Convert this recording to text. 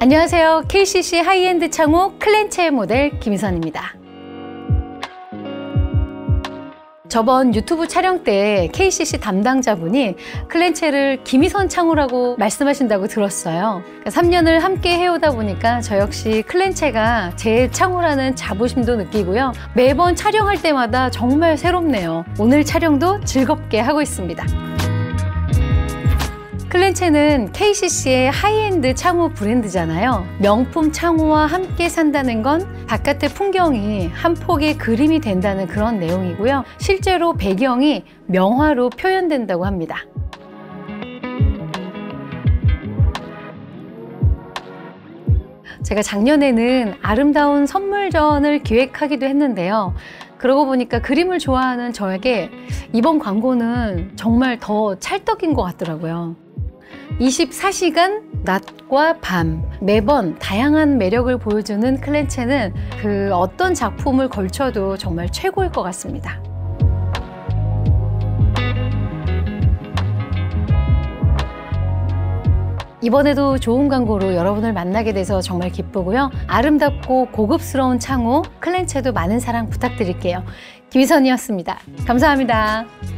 안녕하세요. KCC 하이엔드 창호 클렌체 모델 김희선입니다. 저번 유튜브 촬영 때 KCC 담당자분이 클렌체를 김희선 창호라고 말씀하신다고 들었어요. 3년을 함께 해오다 보니까 저 역시 클렌체가 제 창호라는 자부심도 느끼고요. 매번 촬영할 때마다 정말 새롭네요. 오늘 촬영도 즐겁게 하고 있습니다. 클렌체는 KCC의 하이엔드 창호 브랜드잖아요. 명품 창호와 함께 산다는 건 바깥의 풍경이 한 폭의 그림이 된다는 그런 내용이고요. 실제로 배경이 명화로 표현된다고 합니다. 제가 작년에는 아름다운 선물전을 기획하기도 했는데요. 그러고 보니까 그림을 좋아하는 저에게 이번 광고는 정말 더 찰떡인 것 같더라고요. 24시간 낮과 밤 매번 다양한 매력을 보여주는 클렌체는 그 어떤 작품을 걸쳐도 정말 최고일 것 같습니다. 이번에도 좋은 광고로 여러분을 만나게 돼서 정말 기쁘고요. 아름답고 고급스러운 창호 클렌체도 많은 사랑 부탁드릴게요. 김희선이었습니다. 감사합니다.